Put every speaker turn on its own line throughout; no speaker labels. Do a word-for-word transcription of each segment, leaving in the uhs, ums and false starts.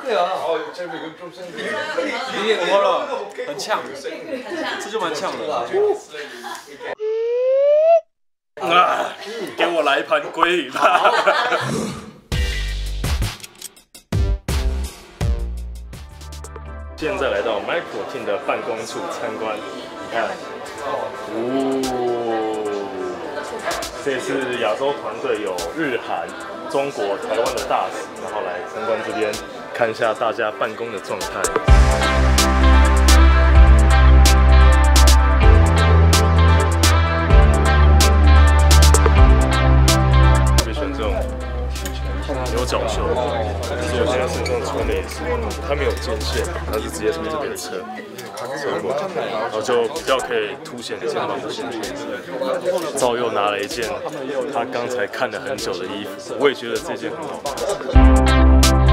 상대야. 어, 제가 이건 좀 센데. 이게 뭐라? 很呛，这就蛮呛的。
啊，给我来一盘鲑鱼吧。现在来到 Microteam 的办公处参观，你看，哦，这次亚洲团队有日韩、中国、台湾的大使，然后来参观这边，看一下大家办公的状态。 牛角袖，可是我现在身上穿的也是，它没有肩线，它是直接从这边扯，扯过来，然后就比较可以凸显肩膀的线条。赵又拿了一件他刚才看了很久的衣服，我也觉得这件很好看。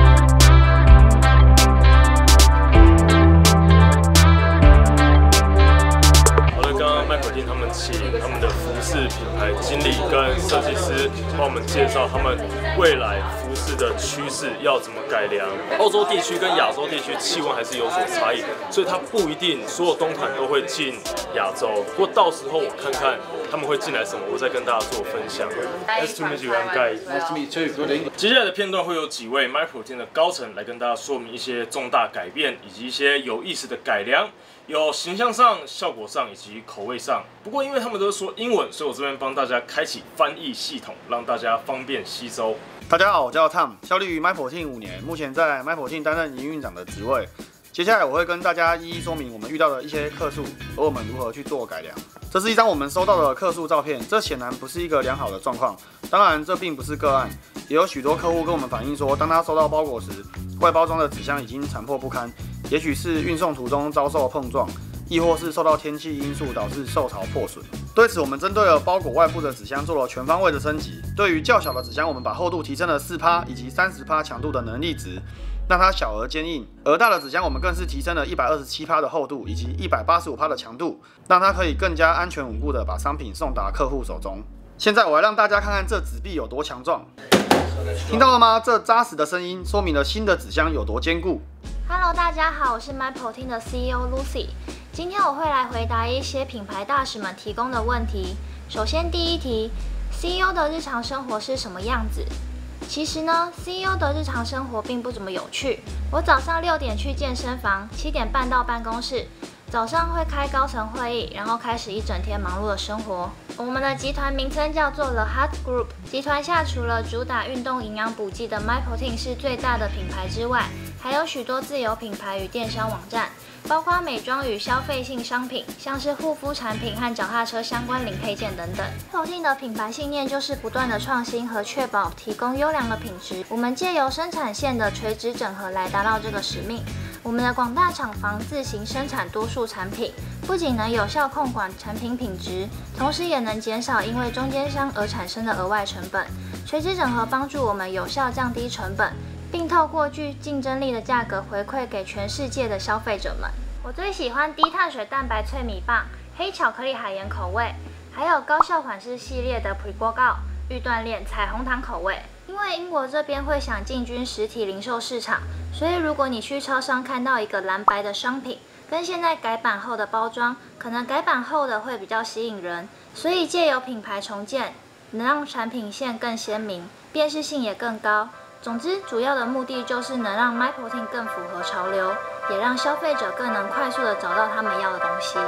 他们请他们的服饰品牌经理跟设计师帮我们介绍他们未来服饰的趋势要怎么改良。欧洲地区跟亚洲地区气温还是有所差异，所以它不一定所有冬款都会进亚洲。不过到时候我看看他们会进来什么，我再跟大家做分享。Nice to meet you, I'm Guy.
Nice to meet you too.
接下来的片段会有几位 Microteam 的高层来跟大家说明一些重大改变以及一些有意思的改良。 有形象上、效果上以及口味上，不过因为他们都是说英文，所以我这边帮大家开启翻译系统，让大家方便吸收。
大家好，我叫 Tom， 效力于 Microteam 五年，目前在 Microteam 担任营运长的职位。接下来我会跟大家一一说明我们遇到的一些客诉，和我们如何去做改良。这是一张我们收到的客诉照片，这显然不是一个良好的状况。当然，这并不是个案，也有许多客户跟我们反映说，当他收到包裹时，外包装的纸箱已经残破不堪。 也许是运送途中遭受碰撞，亦或是受到天气因素导致受潮破损。对此，我们针对了包裹外部的纸箱做了全方位的升级。对于较小的纸箱，我们把厚度提升了 百分之四 以及 百分之三十 强度的能力值，让它小而坚硬。而大的纸箱，我们更是提升了 百分之一百二十七 的厚度以及 百分之一百八十五 的强度，让它可以更加安全稳固的把商品送达客户手中。现在我来让大家看看这纸壁有多强壮，听到了吗？这扎实的声音说明了新的纸箱有多坚固。
Hello， 大家好，我是 Microteam 的 C E O Lucy。今天我会来回答一些品牌大使们提供的问题。首先，第一题 ，C E O 的日常生活是什么样子？其实呢 ，C E O 的日常生活并不怎么有趣。我早上六点去健身房，七点半到办公室。 早上会开高层会议，然后开始一整天忙碌的生活。我们的集团名称叫做 The Hut Group。集团下除了主打运动营养补剂的 Microteam 是最大的品牌之外，还有许多自有品牌与电商网站，包括美妆与消费性商品，像是护肤产品和脚踏车相关零配件等等。Microteam 的品牌信念就是不断的创新和确保提供优良的品质。我们借由生产线的垂直整合来达到这个使命。 我们的广大厂房自行生产多数产品，不仅能有效控管产品品质，同时也能减少因为中间商而产生的额外成本。垂直整合帮助我们有效降低成本，并透过具竞争力的价格回馈给全世界的消费者们。我最喜欢低碳水蛋白脆米棒、黑巧克力海盐口味，还有高效款式系列的 Pre-Workout 预锻炼彩虹糖口味。 因为英国这边会想进军实体零售市场，所以如果你去超商看到一个蓝白的商品，跟现在改版后的包装，可能改版后的会比较吸引人。所以借由品牌重建，能让产品线更鲜明，辨识性也更高。总之，主要的目的就是能让 Microteam 更符合潮流，也让消费者更能快速的找到他们要的东西。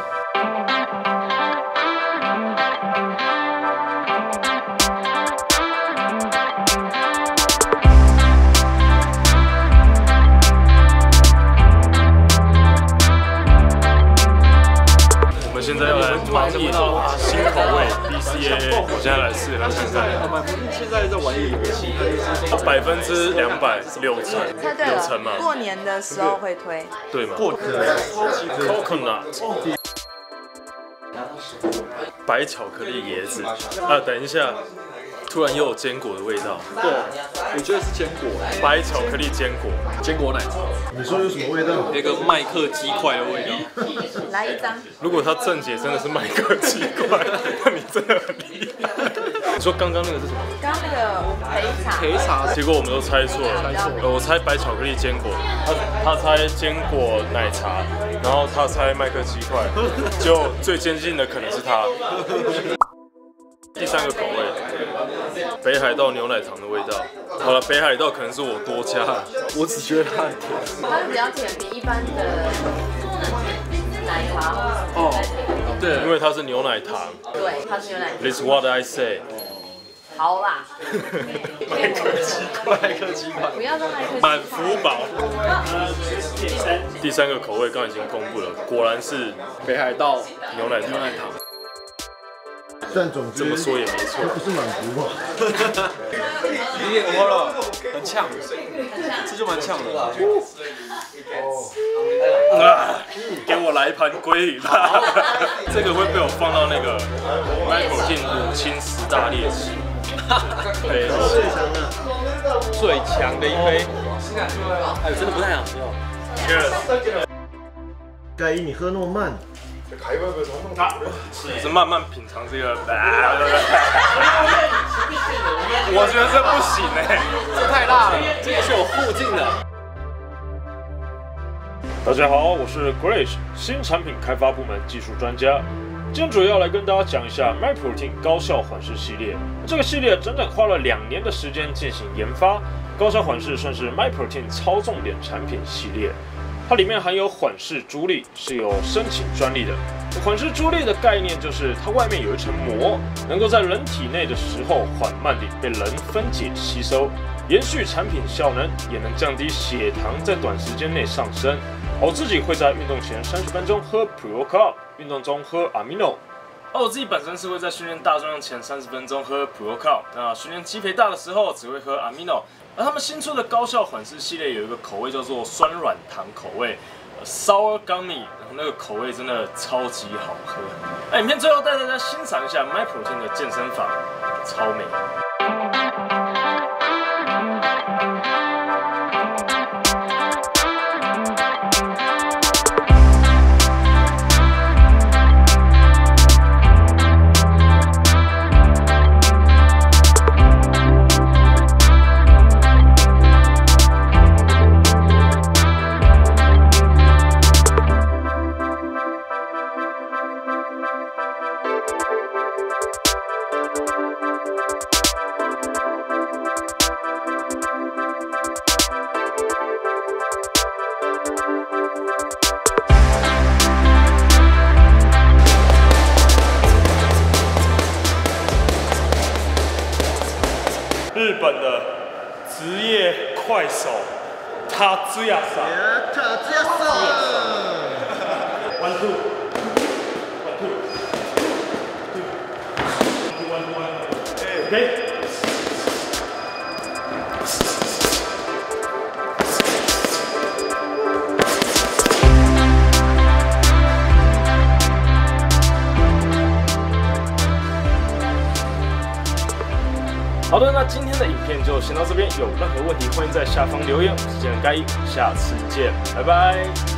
现在要来玩一种新口味 B C A A， 我现在来试来看看。
现在在玩一个游戏，
百分之两百六成，
猜对
六成嘛。
过年的时候会推，
对嘛？过年 ，coconut， 白巧克力椰子啊，等一下， 突然又有坚果的味道，
对，我觉得是坚果，
白巧克力坚果，
坚果奶茶，
你说有什么味道？
有一个麦克鸡块的味道。
来一张。
如果他正解真的是麦克鸡块，那你真的很厉害。你说刚刚那个是什么？
刚刚那个陪茶。
陪茶，
结果我们都猜错了。呃，我猜白巧克力坚果，他他猜坚果奶茶，然后他猜麦克鸡块，就最接近的可能是他。第三个口味，北海道牛奶糖的味道。好了，北海道可能是我多加了，我只觉得它很甜。
它是比较甜，比一般的奶茶
哦，对，
因为它是牛奶糖。
对，它是牛奶糖。
This is what I say。
好啦，
麦克鸡块，
麦克鸡块，
不要让麦克。
满福宝。第三个口味刚刚已经公布了，果然是
北海道
牛奶糖。
牛奶糖。
但总之
这么说也没错，
这不是满足吧？
你也喝了，很呛，这就蛮呛的。
啊！给我来一盘鲑鱼吧，这个会被我放到那个 Michael Team 乳清十大猎奇。对，
最强的一杯，哎，真的不太想喝。
Cheers！
盖伊，你喝那么慢，
只是慢慢品尝这个，我觉得这不行哎，
这太辣了，这也是有附近的。
大家好，我是 Grace， 新产品开发部门技术专家。今天主要来跟大家讲一下 MyProtein 高效缓释系列。这个系列整整花了两年的时间进行研发，高效缓释算是 MyProtein 超重点产品系列。它里面含有缓释珠粒，是有申请专利的。缓释珠粒的概念就是它外面有一层膜，能够在人体内的时候缓慢地被人分解吸收，延续产品效能，也能降低血糖在短时间内上升。我自己会在运动前三十分钟喝 Pre-Workout， 运动中喝 Amino。而我自己本身是会在训练大重量前三十分钟喝 Pre-Workout， 那训练肌肥大的时候只会喝 Amino。而他们新出的高效缓释系列有一个口味叫做酸软糖口味 ，Sour Gummy， 然后那个口味真的超级好喝。那影片最后带大家欣赏一下 MyProtein 的健身法，超美。日本的职业快手，他兹亚萨，
他这样子。
One two, one two, two, one two, one two, OK。好的，那今天的影片就先到这边。有任何问题，欢迎在下方留言。我是健人盖伊，下次见，拜拜。